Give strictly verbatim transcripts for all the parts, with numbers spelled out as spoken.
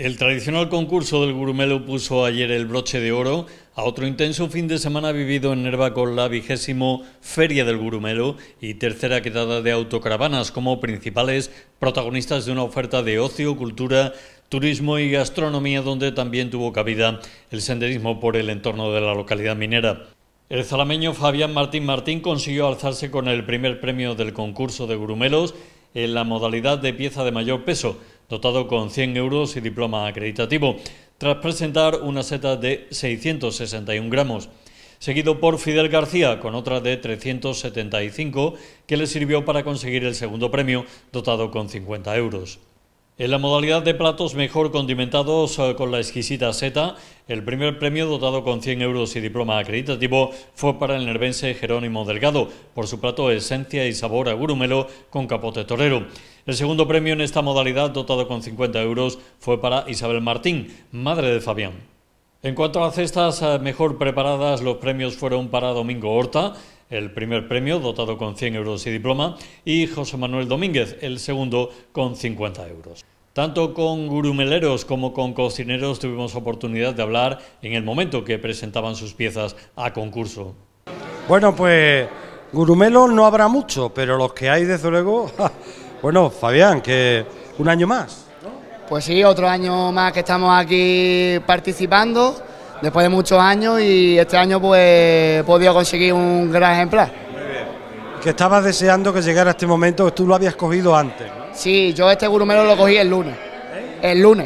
El tradicional concurso del Gurumelo puso ayer el broche de oro a otro intenso fin de semana vivido en Nerva con la vigésimo Feria del Gurumelo y tercera quedada de autocaravanas como principales protagonistas de una oferta de ocio, cultura, turismo y gastronomía, donde también tuvo cabida el senderismo por el entorno de la localidad minera. El zalameño Fabián Martín Martín consiguió alzarse con el primer premio del concurso de Gurumelos en la modalidad de pieza de mayor peso, dotado con cien euros y diploma acreditativo, tras presentar una seta de seiscientos sesenta y un gramos, seguido por Fidel García con otra de trescientos setenta y cinco, que le sirvió para conseguir el segundo premio, dotado con cincuenta euros. En la modalidad de platos mejor condimentados con la exquisita seta, el primer premio, dotado con cien euros y diploma acreditativo, fue para el nervense Jerónimo Delgado, por su plato Esencia y Sabor a Gurumelo con capote torero. El segundo premio en esta modalidad, dotado con cincuenta euros, fue para Isabel Martín, madre de Fabián. En cuanto a las cestas mejor preparadas, los premios fueron para Domingo Horta, el primer premio, dotado con cien euros y diploma, y José Manuel Domínguez, el segundo, con cincuenta euros. Tanto con gurumeleros como con cocineros tuvimos oportunidad de hablar en el momento que presentaban sus piezas a concurso. Bueno, pues gurumelos no habrá mucho, pero los que hay, desde luego, bueno, Fabián, que un año más, ¿no? Pues sí, otro año más que estamos aquí participando, después de muchos años, y este año pues he podido conseguir un gran ejemplar. Muy bien. Que estabas deseando que llegara este momento, que tú lo habías cogido antes, ¿no? Sí, yo este gurumelo lo cogí el lunes, ¿Eh? el lunes.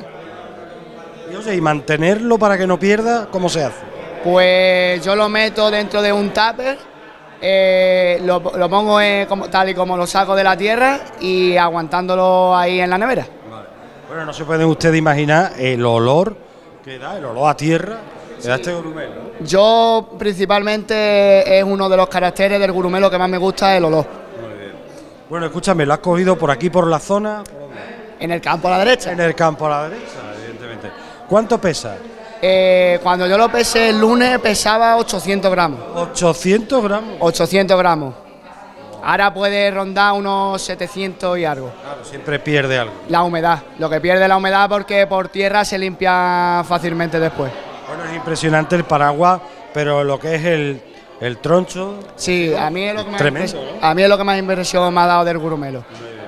Y oye, ¿y mantenerlo para que no pierda, cómo se hace? Pues yo lo meto dentro de un tupper, eh, lo, lo pongo eh, como, tal y como lo saco de la tierra y aguantándolo ahí en la nevera. Vale. Bueno, no se pueden ustedes imaginar el olor que da, el olor a tierra que da este gurumelo. Yo principalmente es uno de los caracteres del gurumelo que más me gusta, el olor. Bueno, escúchame, ¿lo has cogido por aquí, por la zona? En el campo a la derecha. En el campo a la derecha, evidentemente. ¿Cuánto pesa? Eh, cuando yo lo pesé el lunes pesaba ochocientos gramos. ¿ochocientos gramos? ochocientos gramos. Ahora puede rondar unos setecientos y algo. Claro, siempre pierde algo. La humedad. Lo que pierde la humedad porque por tierra se limpia fácilmente después. Bueno, es impresionante el paraguas, pero lo que es el... El troncho. Sí, a mí es lo que más tremendo, ¿no? A mí es lo que más impresión me ha dado del gurumelo.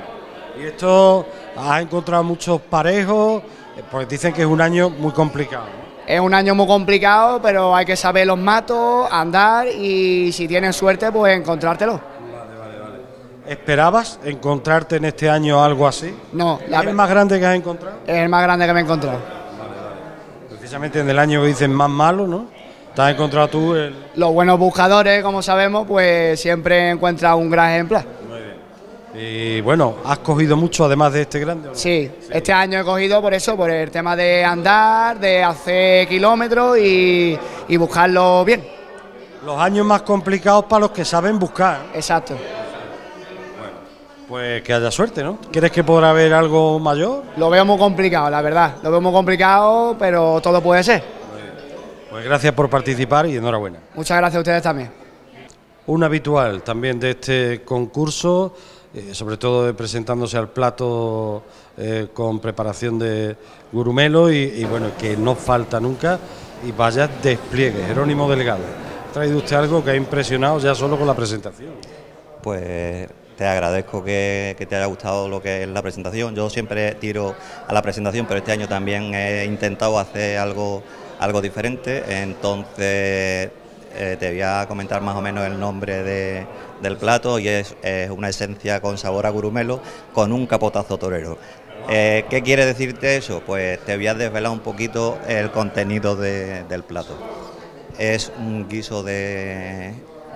Y esto, has encontrado muchos parejos, pues dicen que es un año muy complicado, ¿no? Es un año muy complicado, pero hay que saber los matos, andar y si tienes suerte, pues encontrártelo. Vale, vale, vale. ¿Esperabas encontrarte en este año algo así? No. ¿Es el más grande que has encontrado? Es el más grande que me he encontrado. Vale, vale. Precisamente en el año que dicen más malo, ¿no? ¿Te has encontrado tú el...? Los buenos buscadores, como sabemos, pues siempre encuentran un gran ejemplar. Muy bien. Y bueno, ¿has cogido mucho además de este grande? Sí, sí, este año he cogido por eso, por el tema de andar, de hacer kilómetros y, y buscarlo bien. Los años más complicados para los que saben buscar. Exacto. Bueno, pues que haya suerte, ¿no? ¿Crees que podrá haber algo mayor? Lo veo muy complicado, la verdad. Lo veo muy complicado, pero todo puede ser. Pues gracias por participar y enhorabuena. Muchas gracias a ustedes también. Un habitual también de este concurso, eh, sobre todo presentándose al plato eh, con preparación de gurumelo y, y bueno, que no falta nunca y vaya despliegue. Jerónimo Delgado, ha traído usted algo que ha impresionado ya solo con la presentación. Pues te agradezco que, que te haya gustado lo que es la presentación. Yo siempre tiro a la presentación, pero este año también he intentado hacer algo algo diferente, entonces eh, te voy a comentar más o menos el nombre de, del plato y es, es una esencia con sabor a gurumelo con un capotazo torero. Eh, ¿Qué quiere decirte eso? Pues te voy a desvelar un poquito el contenido de, del plato. Es un guiso de,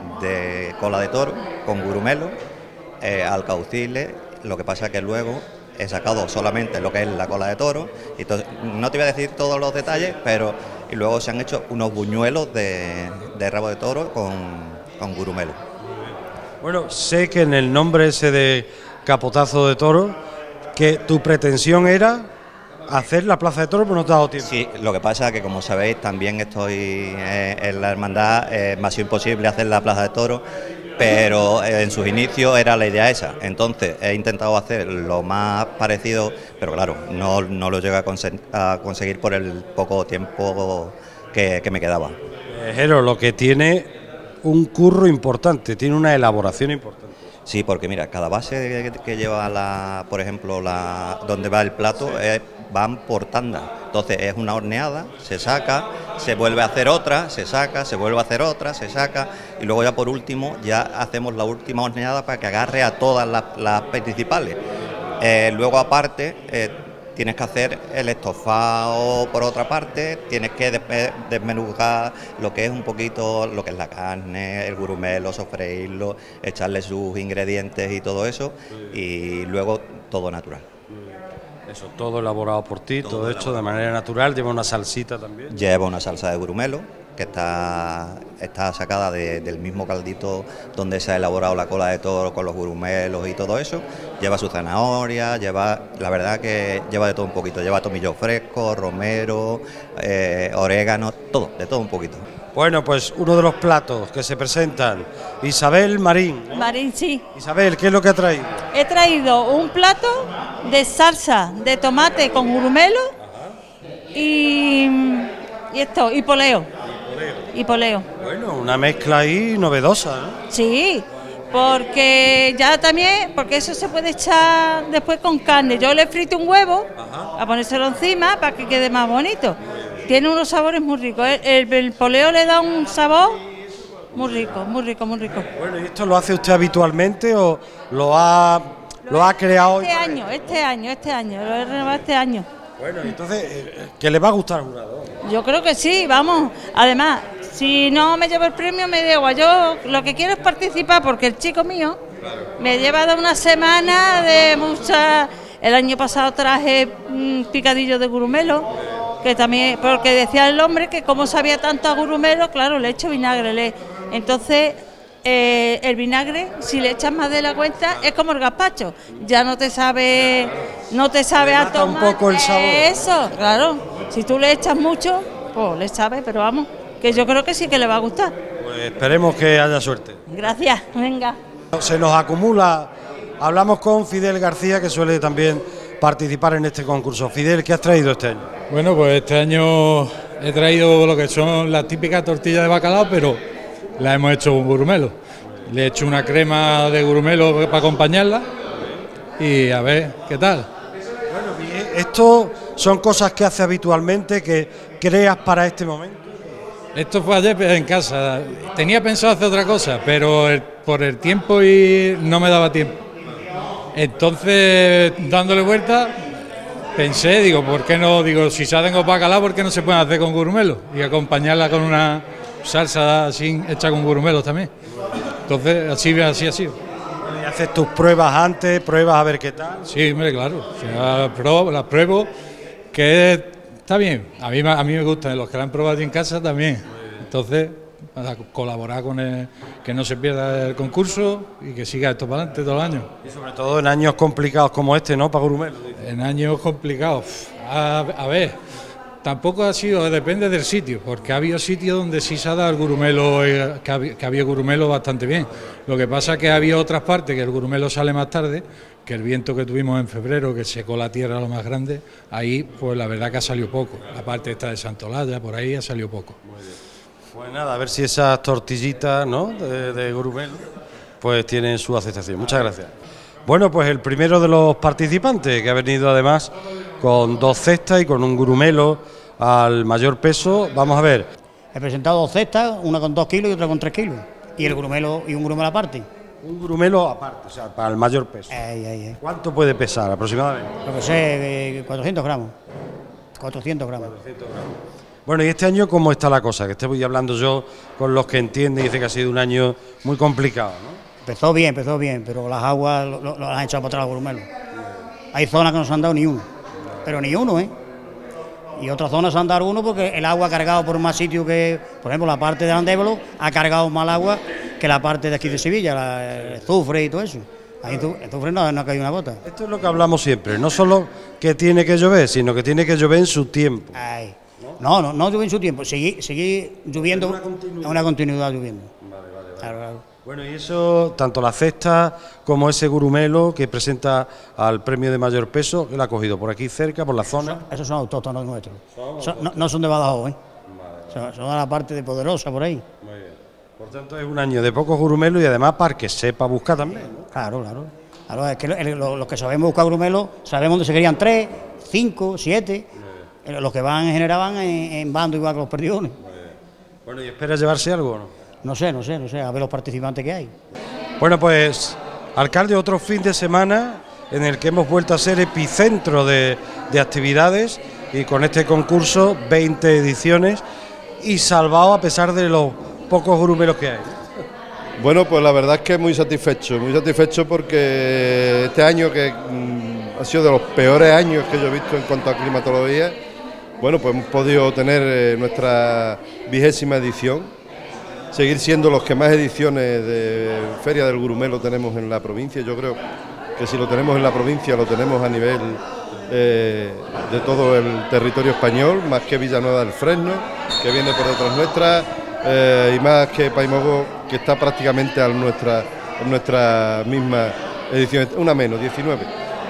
de cola de toro con gurumelo, eh, alcauciles, lo que pasa que luego he sacado solamente lo que es la cola de toro, y entonces, no te voy a decir todos los detalles, pero y luego se han hecho unos buñuelos de, de rabo de toro con, con gurumelo. Bueno, sé que en el nombre ese de capotazo de toro, que tu pretensión era hacer la plaza de toro, pero no te ha dado tiempo. Sí, lo que pasa es que, como sabéis, también estoy eh, en la hermandad, eh, me ha sido imposible hacer la plaza de toro, pero en sus inicios era la idea esa. Entonces he intentado hacer lo más parecido, pero claro, no, no lo llegué a, conse a conseguir por el poco tiempo que, que me quedaba. Eh, Jero, lo que tiene un curro importante, tiene una elaboración importante. Sí, porque mira, cada base que, que lleva, la, por ejemplo, la donde va el plato, sí. eh, van por tanda. Entonces es una horneada, se saca, se vuelve a hacer otra, se saca, se vuelve a hacer otra, se saca, y luego ya por último ya hacemos la última horneada para que agarre a todas las, las principales. Eh, luego aparte eh, tienes que hacer el estofado por otra parte, tienes que desmenuzar lo que es un poquito, lo que es la carne, el gurumelo, sofreírlo, echarle sus ingredientes y todo eso, y luego todo natural. Eso, todo elaborado por ti, todo, todo hecho elaborado de manera natural, lleva una salsita también. Lleva una salsa de gurumelo, que está, está sacada de, del mismo caldito donde se ha elaborado la cola de toro con los gurumelos y todo eso. Lleva su zanahoria, lleva, la verdad que lleva de todo un poquito, lleva tomillo fresco, romero, eh, orégano, todo, de todo un poquito. Bueno, pues uno de los platos que se presentan, Isabel Marín, ¿no? Marín, sí. Isabel, ¿qué es lo que ha traído? He traído un plato de salsa de tomate con gurumelo y, y esto, y poleo. Y poleo. Bueno, una mezcla ahí novedosa, ¿no? Sí, porque ya también, porque eso se puede echar después con carne. Yo le frito un huevo, ajá, a ponérselo encima para que quede más bonito. Tiene unos sabores muy ricos. El, el, el poleo le da un sabor muy rico, muy rico, muy rico. Bueno, ¿y esto lo hace usted habitualmente o lo ha, lo, lo ha creado este año, este año, este año, lo he renovado este año? Bueno, entonces, ¿qué le va a gustar al jurado? Yo creo que sí, vamos. Además, si no me llevo el premio, me da igual. Yo lo que quiero es participar porque el chico mío me lleva de una semana de mucha. El año pasado traje mmm, picadillo de gurumelo, que también, porque decía el hombre que como sabía tanto a gurumelo, claro, le echo vinagre. Le, entonces, eh, el vinagre, si le echas más de la cuenta, es como el gazpacho. Ya no te sabe, no te sabe a tomar. Un poco el sabor. Eso, claro. Si tú le echas mucho, pues le sabe, pero vamos, que yo creo que sí que le va a gustar. Pues esperemos que haya suerte. Gracias, venga. Se nos acumula. Hablamos con Fidel García, que suele también participar en este concurso. Fidel, ¿qué has traído este año? Bueno, pues este año he traído lo que son las típicas tortillas de bacalao, pero las hemos hecho con gurumelo. Le he hecho una crema de gurumelo para acompañarla y a ver qué tal. Bueno, esto son cosas que hace habitualmente, que creas para este momento. Esto fue ayer en casa. Tenía pensado hacer otra cosa, pero el, por el tiempo y no me daba tiempo. Entonces, dándole vuelta, pensé, digo, ¿por qué no? Digo, si ya tengo bacalao, ¿por qué no se pueden hacer con gurumelo? Y acompañarla con una salsa así hecha con gurumelos también. Entonces, así así ha sido. ¿Y haces tus pruebas antes, pruebas a ver qué tal? Sí, hombre, claro. O sea, pruebo, las pruebo, que está bien. A mí, a mí me gustan, los que la han probado en casa también. Entonces, para colaborar con el, que no se pierda el concurso y que siga esto para adelante todo el año. Y sobre todo en años complicados como este, ¿no? Para gurumelo. En años complicados. A, a ver, tampoco ha sido, depende del sitio, porque ha habido sitios donde sí se ha dado el gurumelo, eh, que, había, que había gurumelo bastante bien. Lo que pasa es que había otras partes que el gurumelo sale más tarde, que el viento que tuvimos en febrero, que secó la tierra lo más grande, ahí pues la verdad que ha salido poco. La parte esta de Santolaya, por ahí ha salido poco. Muy bien. Pues nada, a ver si esas tortillitas, ¿no?, de, de gurumelo pues tienen su aceptación. Muchas gracias. Bueno, pues el primero de los participantes, que ha venido además con dos cestas y con un gurumelo al mayor peso. Vamos a ver. He presentado dos cestas, una con dos kilos y otra con tres kilos. Y el gurumelo y un gurumelo aparte. Un gurumelo aparte, o sea, para el mayor peso. Ay, ay, ay. ¿Cuánto puede pesar aproximadamente? Lo que sé, eh, cuatrocientos gramos. cuatrocientos gramos. cuatrocientos gramos. Bueno, y este año, ¿cómo está la cosa? Que estoy hablando yo con los que entienden y dicen que ha sido un año muy complicado, ¿no? Empezó bien, empezó bien, pero las aguas lo, lo, lo han echado para atrás los gurumelos. Hay zonas que no se han dado ni uno, pero ni uno, ¿eh? Y otras zonas se han dado uno porque el agua ha cargado por más sitio que, por ejemplo, la parte de Andévolo ha cargado más agua que la parte de aquí de Sevilla, la, el azufre y todo eso. Ahí el azufre no, no ha caído una gota. Esto es lo que hablamos siempre, no solo que tiene que llover, sino que tiene que llover en su tiempo. Ay. No, no, no llueve en su tiempo, seguí, seguí lloviendo, una continuidad. una continuidad lloviendo. Vale, vale, vale. Claro, claro. Bueno, y eso, tanto la cesta como ese gurumelo que presenta al premio de mayor peso, que lo ha cogido por aquí cerca, por la zona. Esos, esos son autóctonos nuestros. Son, no, no son de Badajoz, ¿eh? Vale. Son, son de la parte de Poderosa, por ahí. Muy bien. Por tanto, es un año de pocos gurumelos y además para que sepa buscar también, ¿no? Claro, claro. Claro, es que los lo, lo que sabemos buscar gurumelos, sabemos dónde se querían tres, cinco, siete. Eh, los que van en general van en, en bando igual que los perdiones. Bueno, ¿y espera llevarse algo o no? No sé, no sé, no sé, a ver los participantes que hay. Bueno, pues, alcalde, otro fin de semana en el que hemos vuelto a ser epicentro de, de actividades y con este concurso, veinte ediciones y salvado a pesar de los pocos gurumelos que hay. Bueno, pues la verdad es que muy satisfecho, muy satisfecho porque este año que mmm, ha sido de los peores años que yo he visto en cuanto a climatología, bueno, pues hemos podido tener eh, nuestra vigésima edición. Seguir siendo los que más ediciones de Feria del Gurumelo tenemos en la provincia. Yo creo que si lo tenemos en la provincia lo tenemos a nivel eh, de todo el territorio español, más que Villanueva del Fresno, que viene por detrás nuestra, eh, y más que Paimogo, que está prácticamente a nuestra, a nuestra misma edición, una menos, diecinueve.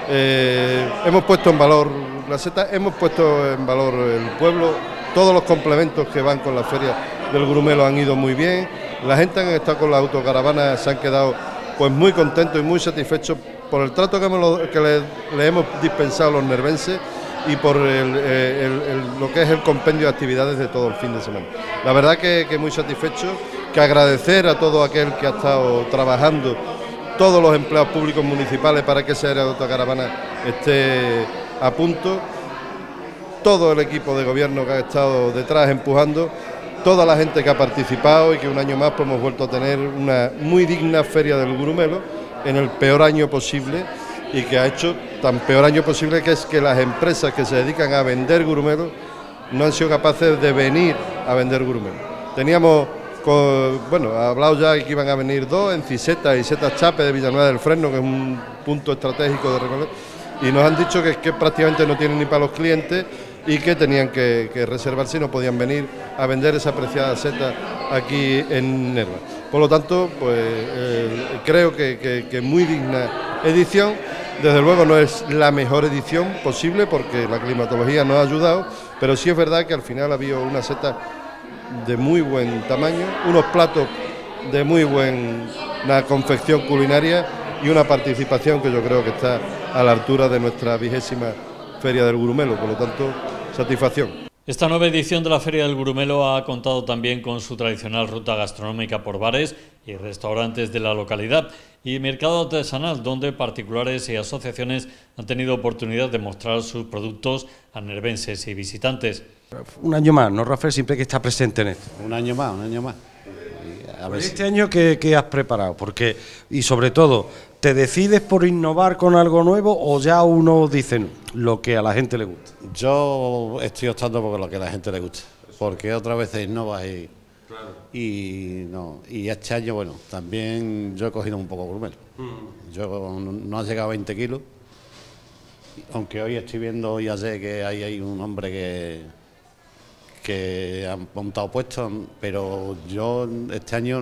Eh, hemos puesto en valor la seta, hemos puesto en valor el pueblo, todos los complementos que van con la Feria del Gurumelo han ido muy bien, la gente han estado con las autocaravanas, se han quedado pues muy contentos y muy satisfechos por el trato que, hemos, que le, le hemos dispensado a los nervenses y por el, el, el, lo que es el compendio de actividades de todo el fin de semana. La verdad que, que muy satisfechos, que agradecer a todo aquel que ha estado trabajando, todos los empleados públicos municipales para que esa área de autocaravana esté a punto, todo el equipo de gobierno que ha estado detrás empujando, toda la gente que ha participado y que un año más pues, hemos vuelto a tener una muy digna Feria del Gurumelo en el peor año posible y que ha hecho tan peor año posible que es que las empresas que se dedican a vender gurumelos no han sido capaces de venir a vender gurumelos. Teníamos, con, bueno, hablado ya que iban a venir dos, en Ciseta y Setas Chape de Villanueva del Fresno, que es un punto estratégico de recorrido, y nos han dicho que, que prácticamente no tienen ni para los clientes y que tenían que, que reservarse y no podían venir a vender esa apreciada seta aquí en Nerva. Por lo tanto, pues eh, creo que, que, que muy digna edición. Desde luego no es la mejor edición posible porque la climatología nos ha ayudado, pero sí es verdad que al final ha habido una seta de muy buen tamaño, unos platos de muy buena confección culinaria y una participación que yo creo que está a la altura de nuestra vigésima Feria del Gurumelo, por lo tanto, satisfacción. Esta nueva edición de la Feria del Gurumelo ha contado también con su tradicional ruta gastronómica por bares y restaurantes de la localidad y mercado artesanal, donde particulares y asociaciones han tenido oportunidad de mostrar sus productos a nervenses y visitantes. Un año más, ¿no, Rafael? Siempre que está presente en esto. Un año más, un año más. A ver, este año, ¿qué, qué has preparado? Porque, y sobre todo, ¿te decides por innovar con algo nuevo o ya uno dice lo que a la gente le gusta? Yo estoy optando por lo que a la gente le gusta, porque otras veces innovas y, claro. y no y este año, bueno, también yo he cogido un poco gurumelo. Mm. Yo no, no ha llegado a veinte kilos, aunque hoy estoy viendo, ya sé que hay, hay un hombre que... que han montado puestos, pero yo este año,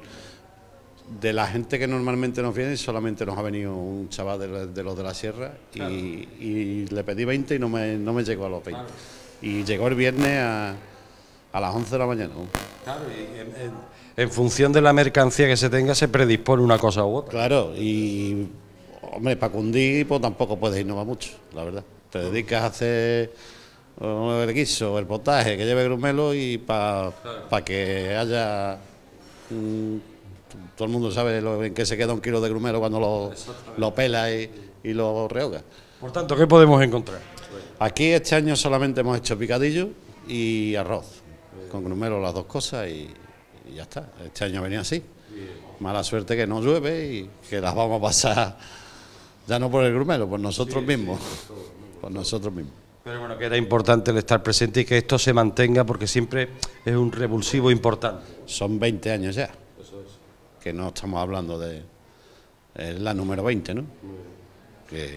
de la gente que normalmente nos viene, solamente nos ha venido un chaval de, de los de la sierra, claro. y, y le pedí veinte y no me, no me llegó a los veinte. Claro. Y llegó el viernes a, a las once de la mañana. Claro, y en, en, en función de la mercancía que se tenga, se predispone una cosa u otra. Claro, y hombre, para cundir pues tampoco puedes innovar mucho, la verdad. Te dedicas a hacer el guiso, el potaje que lleve grumelo y para claro. pa que haya mmm, todo el mundo sabe lo, en qué se queda un kilo de grumelo cuando lo, lo pela y, y lo rehoga. Por tanto, ¿qué podemos encontrar? Aquí este año solamente hemos hecho picadillo y arroz, con grumelo las dos cosas y, y ya está. Este año venía así. Mala suerte que no llueve y que las vamos a pasar ya no por el grumelo, por nosotros sí, mismos, sí, por nosotros mismos. Pero bueno, que era importante el estar presente y que esto se mantenga porque siempre es un revulsivo importante. Son veinte años ya, eso es. Que no estamos hablando de es la número veinte, ¿no? Que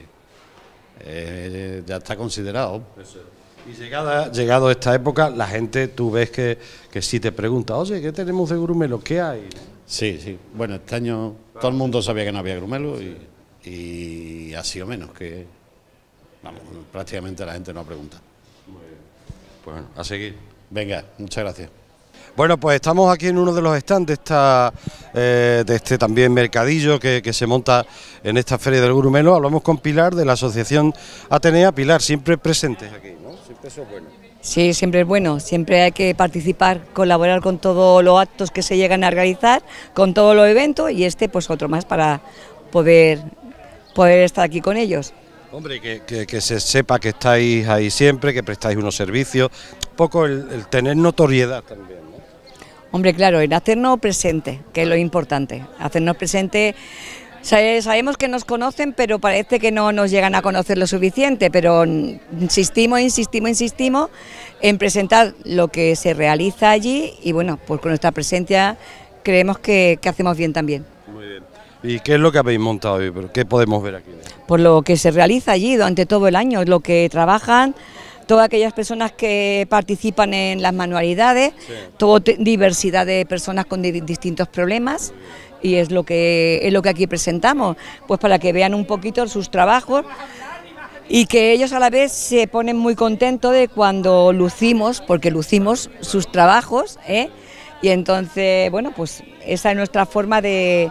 eh, ya está considerado. Eso es. Y llegada, llegado a esta época, la gente, tú ves que, que si te pregunta, oye, ¿qué tenemos de grumelo? ¿Qué hay? Sí, sí. Bueno, este año todo el mundo sabía que no había grumelo y, y ha sido menos, que vamos, prácticamente la gente no ha preguntado. Bueno, a seguir. Venga, muchas gracias. Bueno, pues estamos aquí en uno de los stands de, esta, eh, de este también mercadillo que, que se monta en esta Feria del Gurumelo. Hablamos con Pilar de la Asociación Atenea. Pilar, siempre presentes aquí, ¿no? Siempre eso es bueno. Sí, siempre es bueno, siempre hay que participar, colaborar con todos los actos que se llegan a realizar, con todos los eventos y este pues otro más para poder, poder estar aquí con ellos. Hombre, que, que, que se sepa que estáis ahí siempre, que prestáis unos servicios, un poco el, el tener notoriedad también, ¿no? Hombre, claro, en hacernos presente, que es lo importante, hacernos presente. Sabemos que nos conocen, pero parece que no nos llegan a conocer lo suficiente, pero insistimos, insistimos, insistimos en presentar lo que se realiza allí y bueno, pues con nuestra presencia creemos que, que hacemos bien también. Muy bien. ¿Y qué es lo que habéis montado hoy? ¿Qué podemos ver aquí? Por lo que se realiza allí durante todo el año, lo que trabajan todas aquellas personas que participan en las manualidades, sí. Toda diversidad de personas con di distintos problemas. Y es lo que es lo que aquí presentamos, pues para que vean un poquito sus trabajos y que ellos a la vez se ponen muy contentos de cuando lucimos, porque lucimos sus trabajos, ¿eh? Y entonces, bueno, pues esa es nuestra forma de,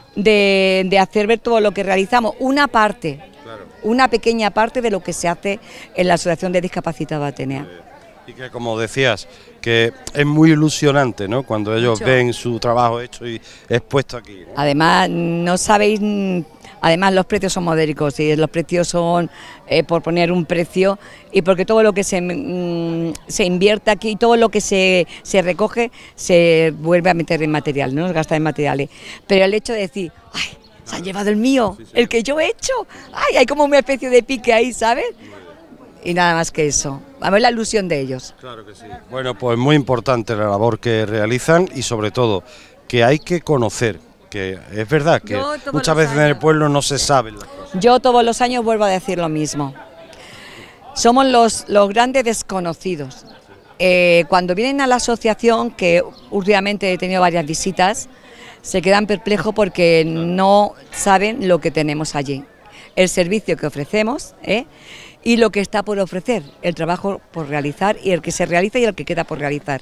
de, de hacer ver todo lo que realizamos, una parte, claro. Una pequeña parte de lo que se hace en la Asociación de Discapacitados Atenea. Y que, como decías, que es muy ilusionante, ¿no?, cuando ellos Mucho. ven su trabajo hecho y expuesto aquí, ¿no? Además, no sabéis, además los precios son modéricos y los precios son, eh, por poner un precio, y porque todo lo que se, mm, se invierte aquí, todo lo que se, se recoge, se vuelve a meter en material, no se gasta en materiales. Pero el hecho de decir, ¡ay, se han llevado el mío, sí, sí. El que yo he hecho! ¡Ay, hay como una especie de pique ahí, ¿sabes? Y nada más que eso, a ver la ilusión de ellos. Claro que sí. Bueno, pues muy importante la labor que realizan y sobre todo que hay que conocer, que es verdad que muchas veces años. en el pueblo no se saben las cosas. Yo todos los años vuelvo a decir lo mismo. Somos los, los grandes desconocidos. Eh, cuando vienen a la asociación, que últimamente he tenido varias visitas, se quedan perplejos porque no saben lo que tenemos allí. El servicio que ofrecemos, ¿eh? Y lo que está por ofrecer, el trabajo por realizar y el que se realiza y el que queda por realizar.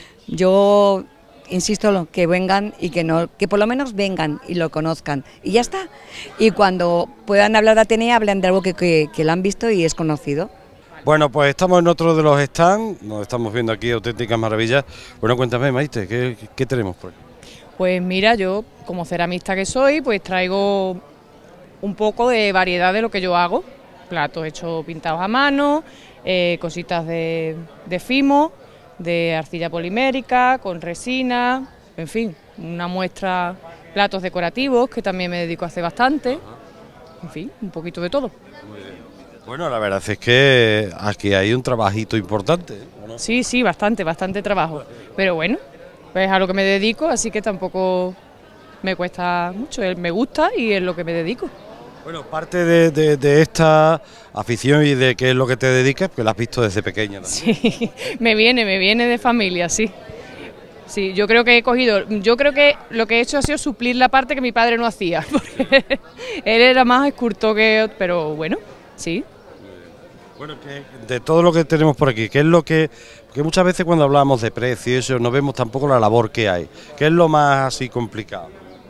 Yo insisto que vengan y que no, que por lo menos vengan y lo conozcan y ya está. Y cuando puedan hablar de Atenea, hablan de algo que, que, que lo han visto y es conocido. Bueno, pues estamos en otro de los stands, nos estamos viendo aquí auténticas maravillas. Bueno, cuéntame, Maite, ¿qué, qué tenemos por aquí? Pues mira, yo como ceramista que soy, pues traigo un poco de variedad de lo que yo hago. Platos hechos pintados a mano, eh, cositas de, de fimo, de arcilla polimérica, con resina, en fin, una muestra, platos decorativos que también me dedico a hacer bastante, en fin, un poquito de todo. Muy bien. Bueno, la verdad es que aquí hay un trabajito importante, ¿no? Sí, sí, bastante, bastante trabajo, pero bueno, pues a lo que me dedico, así que tampoco me cuesta mucho, me gusta y es lo que me dedico. Bueno, parte de, de, de esta afición y de qué es lo que te dedicas, porque la has visto desde pequeña también. Sí, me viene, me viene de familia, sí. Sí, yo creo que he cogido, yo creo que lo que he hecho ha sido suplir la parte que mi padre no hacía, porque él era más escultor que, pero bueno, sí. Bueno, que de todo lo que tenemos por aquí, ¿qué es lo que, porque muchas veces cuando hablamos de precio y eso, no vemos tampoco la labor que hay, ¿qué es lo más así complicado?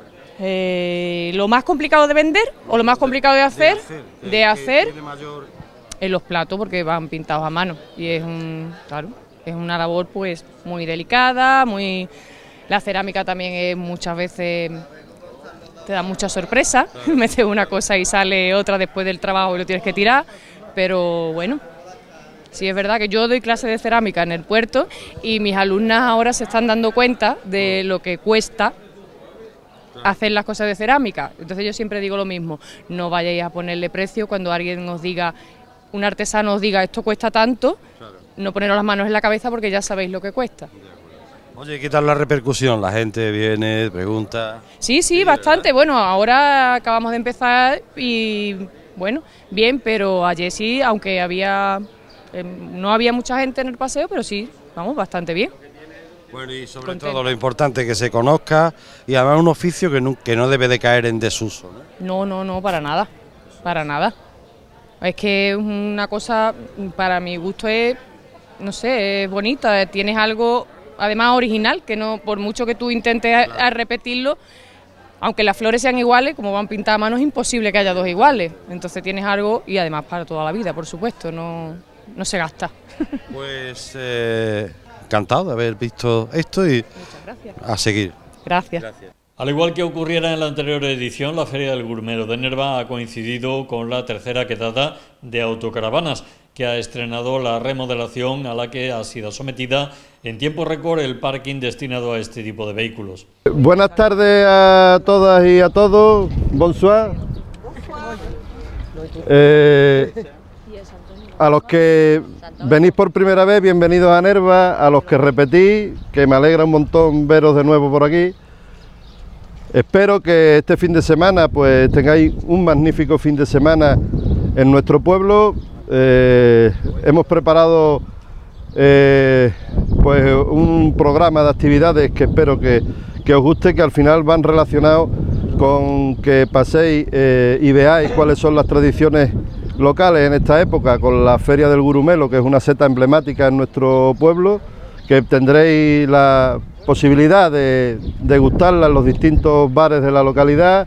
Eh, lo más complicado de vender o lo más complicado de hacer, de hacer, de de hacer mayor... en los platos, porque van pintados a mano y es un, claro, es una labor pues muy delicada, muy, la cerámica también es muchas veces te da mucha sorpresa, claro. Metes una cosa y sale otra después del trabajo y lo tienes que tirar, pero bueno. Sí, es verdad que yo doy clase de cerámica en el puerto y mis alumnas ahora se están dando cuenta de lo que cuesta hacer las cosas de cerámica. Entonces yo siempre digo lo mismo, no vayáis a ponerle precio cuando alguien os diga, un artesano os diga esto cuesta tanto, claro. No poneros las manos en la cabeza porque ya sabéis lo que cuesta. Oye, ¿qué tal la repercusión? La gente viene, pregunta... Sí, sí, sí, bastante, ¿verdad? Bueno, ahora acabamos de empezar y bueno, bien, pero ayer sí, aunque había eh, no había mucha gente en el paseo, pero sí, vamos, bastante bien. Bueno, y sobre contenta. todo lo importante que se conozca y además un oficio que no, que no debe de caer en desuso, ¿no? No, no, no, para nada, para nada. Es que es una cosa, para mi gusto es, no sé, es bonita, tienes algo además original, que no, por mucho que tú intentes a, a repetirlo, aunque las flores sean iguales, como van pintadas a mano, es imposible que haya dos iguales. Entonces tienes algo, y además para toda la vida, por supuesto, no, no se gasta. Pues eh, encantado de haber visto esto y a seguir. Gracias. Gracias. Al igual que ocurriera en la anterior edición, la Feria del Gurumelo de Nerva ha coincidido con la tercera quedada de autocaravanas, que ha estrenado la remodelación a la que ha sido sometida en tiempo récord el parking destinado a este tipo de vehículos. Buenas tardes a todas y a todos, bonsoir. Eh, a los que venís por primera vez, bienvenidos a Nerva, a los que repetís, que me alegra un montón veros de nuevo por aquí. Espero que este fin de semana pues tengáis un magnífico fin de semana en nuestro pueblo. Eh, hemos preparado eh, pues un programa de actividades que espero que, que os guste, que al final van relacionados con que paséis eh, y veáis cuáles son las tradiciones locales en esta época, con la Feria del Gurumelo, que es una seta emblemática en nuestro pueblo, que tendréis la posibilidad de degustarla en los distintos bares de la localidad.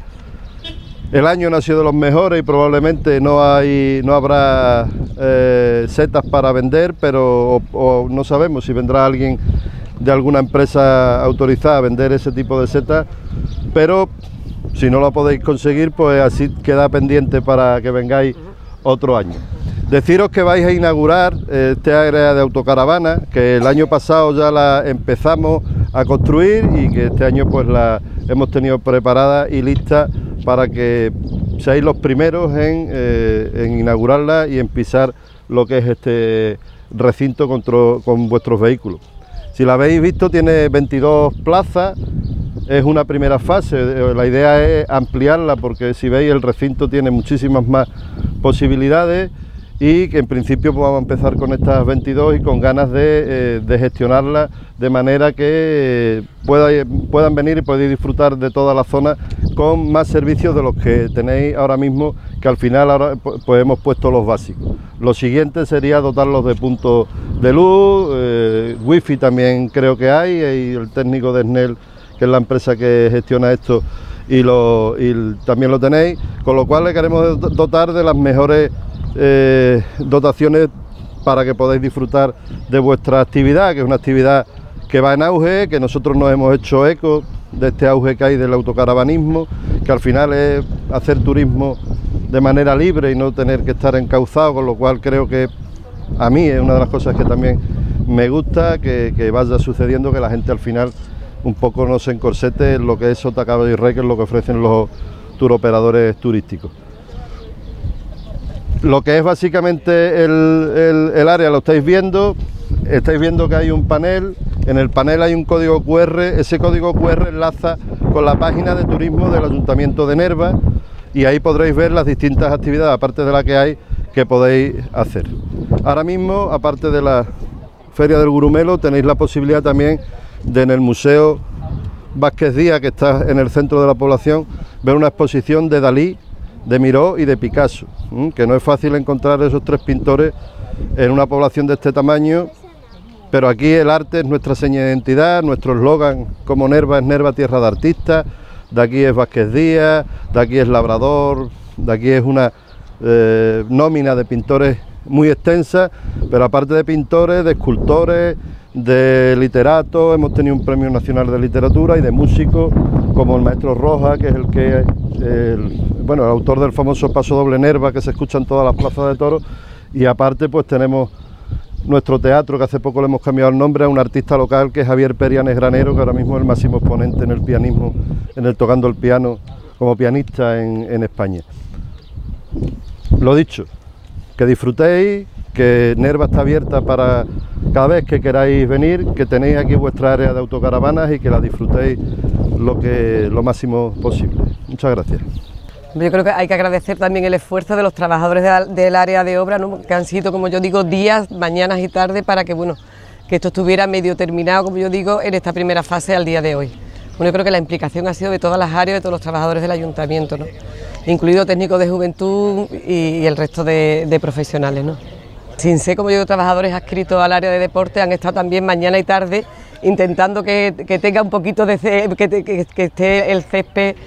El año no ha sido de los mejores y probablemente no hay no habrá eh, setas para vender, pero o, o no sabemos si vendrá alguien de alguna empresa autorizada a vender ese tipo de setas, pero si no lo podéis conseguir, pues así queda pendiente para que vengáis otro año. Deciros que vais a inaugurar este área de autocaravana, que el año pasado ya la empezamos a construir y que este año pues la hemos tenido preparada y lista para que seáis los primeros en, eh, en inaugurarla y en pisar lo que es este recinto con, con vuestros vehículos. Si la habéis visto, tiene veintidós plazas, es una primera fase, la idea es ampliarla porque si veis el recinto tiene muchísimas más posibilidades y que en principio pues, vamos a empezar con estas veintidós y con ganas de, eh, de gestionarlas de manera que eh, pueda, puedan venir y podéis disfrutar de toda la zona con más servicios de los que tenéis ahora mismo, que al final ahora pues hemos puesto los básicos. Lo siguiente sería dotarlos de puntos de luz, eh, wifi también creo que hay, y el técnico de Snell, que es la empresa que gestiona esto, y, lo, y también lo tenéis, con lo cual le queremos dotar de las mejores Eh, dotaciones para que podáis disfrutar de vuestra actividad, que es una actividad que va en auge, que nosotros nos hemos hecho eco de este auge que hay del autocaravanismo, que al final es hacer turismo de manera libre y no tener que estar encauzado, con lo cual creo que a mí es una de las cosas que también me gusta, que, que vaya sucediendo, que la gente al final un poco no se encorsete en lo que es Sota, Caballo y Rey, que es lo que ofrecen los turoperadores turísticos. Lo que es básicamente el, el, el área lo estáis viendo, estáis viendo que hay un panel, en el panel hay un código cu erre, ese código cu erre enlaza con la página de turismo del Ayuntamiento de Nerva y ahí podréis ver las distintas actividades, aparte de la que hay, que podéis hacer. Ahora mismo, aparte de la Feria del Gurumelo, tenéis la posibilidad también de en el Museo Vázquez Díaz, que está en el centro de la población, ver una exposición de Dalí, de Miró y de Picasso, que no es fácil encontrar esos tres pintores en una población de este tamaño, pero aquí el arte es nuestra seña de identidad, nuestro eslogan como Nerva es Nerva tierra de artistas, de aquí es Vázquez Díaz, de aquí es Labrador, de aquí es una eh, nómina de pintores muy extensa, pero aparte de pintores, de escultores, de literatos, hemos tenido un premio nacional de literatura y de músicos como el maestro Roja, que es el que el, bueno, el autor del famoso Paso Doble Nerva, que se escucha en todas las plazas de toros, y aparte pues tenemos nuestro teatro, que hace poco le hemos cambiado el nombre a un artista local que es Javier Perianes Granero, que ahora mismo es el máximo exponente en el pianismo, en el tocando el piano como pianista en, en España. Lo dicho, que disfrutéis, que Nerva está abierta para cada vez que queráis venir, que tenéis aquí vuestra área de autocaravanas y que la disfrutéis lo, que, lo máximo posible. Muchas gracias. Yo creo que hay que agradecer también el esfuerzo de los trabajadores de, del área de obra, ¿no? Que han sido, como yo digo, días, mañanas y tardes para que, bueno, que esto estuviera medio terminado, como yo digo, en esta primera fase al día de hoy. Bueno, yo creo que la implicación ha sido de todas las áreas, de todos los trabajadores del ayuntamiento, ¿no? Incluido técnicos de juventud y, y el resto de, de profesionales, ¿no? Sin ser, como yo digo, trabajadores adscritos al área de deporte, han estado también mañana y tarde intentando que, que tenga un poquito de que, que, que esté el césped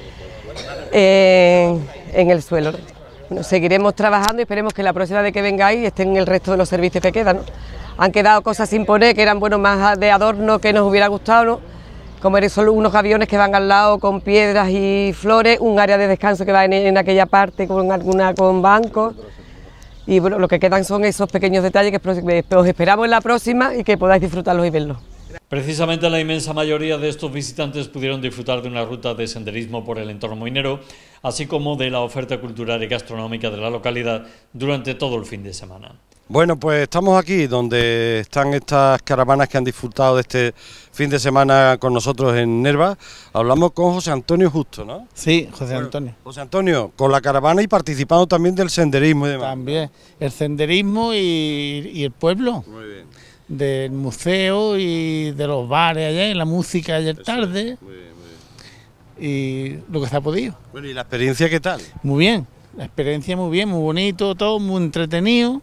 eh, en el suelo, ¿no? Bueno, seguiremos trabajando y esperemos que la próxima vez que vengáis estén el resto de los servicios que quedan, ¿no? Han quedado cosas sin poner que eran, bueno, más de adorno que nos hubiera gustado, ¿no? Como eran solo unos aviones que van al lado con piedras y flores, un área de descanso que va en, en aquella parte con alguna con bancos. Y bueno, lo que quedan son esos pequeños detalles que os esperamos en la próxima y que podáis disfrutarlos y verlos. Precisamente la inmensa mayoría de estos visitantes pudieron disfrutar de una ruta de senderismo por el entorno minero, así como de la oferta cultural y gastronómica de la localidad durante todo el fin de semana. Bueno, pues estamos aquí donde están estas caravanas que han disfrutado de este fin de semana con nosotros en Nerva. Hablamos con José Antonio Justo, ¿no? Sí, José Antonio. Bueno, José Antonio, con la caravana y participando también del senderismo y demás. También, el senderismo y, y el pueblo. Muy bien. Del museo y de los bares allá, y la música ayer Eso tarde. Es. Muy bien, muy bien. Y lo que se ha podido. Bueno, ¿y la experiencia qué tal? Muy bien, la experiencia muy bien, muy bonito, todo muy entretenido.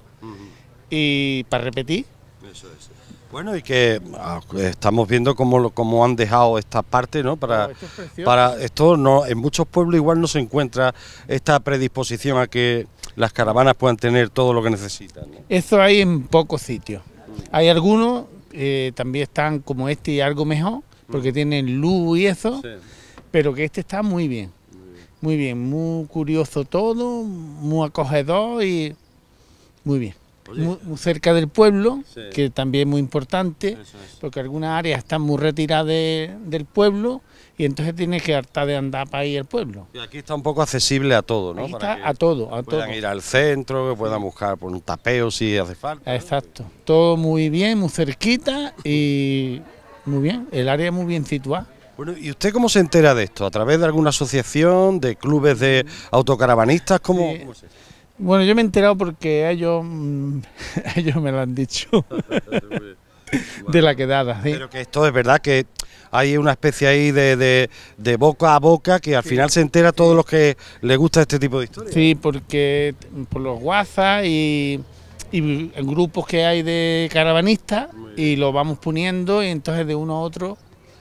Y para repetir. Eso es. Bueno, y que ah, estamos viendo cómo, cómo han dejado esta parte, ¿no? Para, oh, esto es precioso. para esto no, en muchos pueblos igual no se encuentra esta predisposición a que las caravanas puedan tener todo lo que necesitan, ¿no? Eso hay en pocos sitios. Hay algunos eh, también están como este y algo mejor, porque tienen luz y eso, sí. Pero que este está muy bien, muy bien, muy curioso todo, muy acogedor y muy bien. Muy, muy cerca del pueblo, sí. Que también es muy importante, eso es. Porque algunas áreas están muy retiradas de, del pueblo y entonces tienes que hartar de andar para ir al pueblo. Y aquí está un poco accesible a todo, ¿no? Aquí para está a todo, a puedan todo. ir al centro, que puedan buscar por un tapeo si hace falta. Exacto, ¿no? Todo muy bien, muy cerquita y muy bien, el área muy bien situada. Bueno, ¿y usted cómo se entera de esto? ¿A través de alguna asociación, de clubes de autocaravanistas? ¿Cómo, sí. ¿Cómo es eso? Bueno, yo me he enterado porque ellos, mmm, ellos me lo han dicho, de la quedada. ¿Sí? Pero que esto es verdad que hay una especie ahí de, de, de boca a boca que al sí. final se entera a todos los que les gusta este tipo de historias. Sí, porque por los WhatsApp y, y grupos que hay de caravanistas y lo vamos poniendo y entonces de uno a otro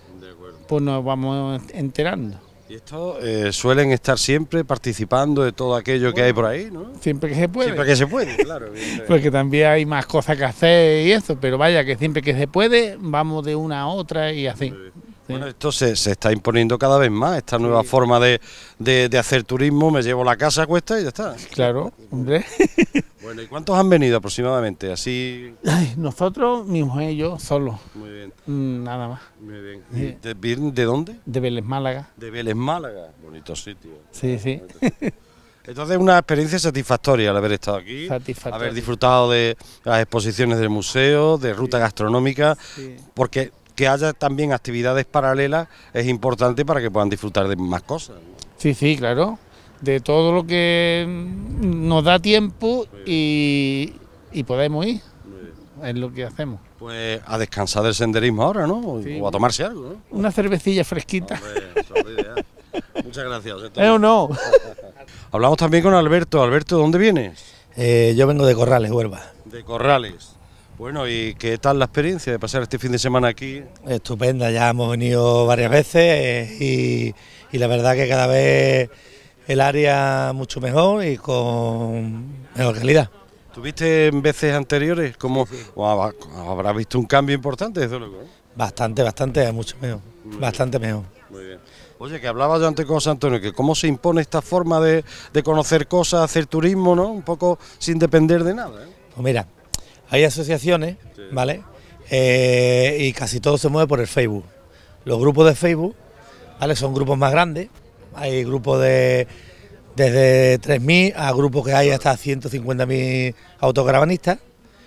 pues nos vamos enterando. Y estos eh, suelen estar siempre participando de todo aquello bueno, que hay por ahí, ¿no? Siempre que se puede. Siempre que se puede, claro. Porque también hay más cosas que hacer y eso, pero vaya, que siempre que se puede, vamos de una a otra y así. Sí. Bueno, esto se, se está imponiendo cada vez más, esta nueva sí. forma de, de, de hacer turismo, me llevo la casa a cuesta y ya está. Claro, hombre. Bueno, ¿y cuántos han venido aproximadamente? Así. Ay, nosotros, mi mujer y yo, solos. Muy bien. Mm, nada más. Muy bien. ¿Y de, ¿De dónde? De Vélez Málaga. De Vélez Málaga, bonito sitio. Sí, sí. Sitio. Entonces, una experiencia satisfactoria al haber estado aquí, haber disfrutado de las exposiciones del museo, de ruta sí. gastronómica, sí. porque que haya también actividades paralelas es importante para que puedan disfrutar de más cosas, ¿no? Sí, sí, claro. De todo lo que nos da tiempo y, y podemos ir, es lo que hacemos. Pues a descansar del senderismo ahora, ¿no? Sí. O a tomarse algo, ¿no? Una cervecilla fresquita. Hombre, eso es ideal. Muchas gracias. Eh, no. Hablamos también con Alberto. Alberto, ¿dónde vienes? Eh, yo vengo de Corrales, Huelva. De Corrales. Bueno, ¿y qué tal la experiencia de pasar este fin de semana aquí? Estupenda, ya hemos venido varias veces eh, y, y la verdad que cada vez el área mucho mejor y con mejor calidad. ¿Tuviste en veces anteriores? ¿Cómo sí, sí. habrás visto un cambio importante, desde luego? ¿eh? Bastante, bastante, mucho mejor, Muy bastante bien. mejor. Muy bien. Oye, que hablaba yo antes con José Antonio, que cómo se impone esta forma de, de conocer cosas, hacer turismo, ¿no? Un poco sin depender de nada, ¿eh? Pues mira, hay asociaciones, sí. ¿vale? Eh, y casi todo se mueve por el Facebook. Los grupos de Facebook, ¿vale? Son grupos más grandes, hay grupos de desde tres mil a grupos que hay hasta ciento cincuenta mil autocaravanistas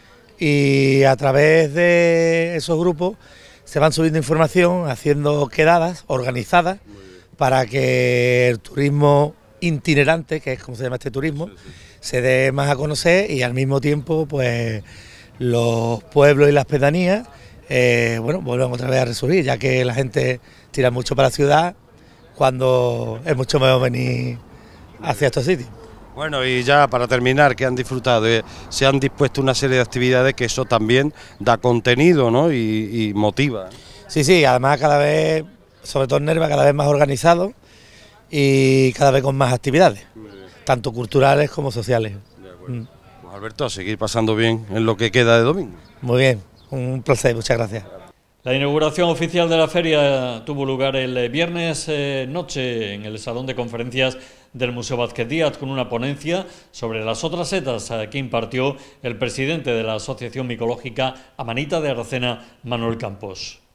y a través de esos grupos se van subiendo información, haciendo quedadas organizadas para que el turismo itinerante, que es como se llama este turismo, sí, sí. se dé más a conocer y al mismo tiempo pues los pueblos y las pedanías eh, bueno, vuelvan otra vez a resurgir, ya que la gente tira mucho para la ciudad, cuando es mucho mejor venir hacia estos sitios. Bueno, y ya para terminar, que han disfrutado, eh, se han dispuesto una serie de actividades que eso también da contenido, ¿no? y, y motiva. Sí, sí, además cada vez, sobre todo en Nerva, cada vez más organizado y cada vez con más actividades, tanto culturales como sociales. Mm. Pues Alberto, a seguir pasando bien en lo que queda de domingo. Muy bien, un placer, muchas gracias. La inauguración oficial de la feria tuvo lugar el viernes eh, noche en el Salón de Conferencias del Museo Vázquez Díaz, con una ponencia sobre las otras setas eh, que impartió el presidente de la Asociación Micológica Amanita de Aracena, Manuel Campos.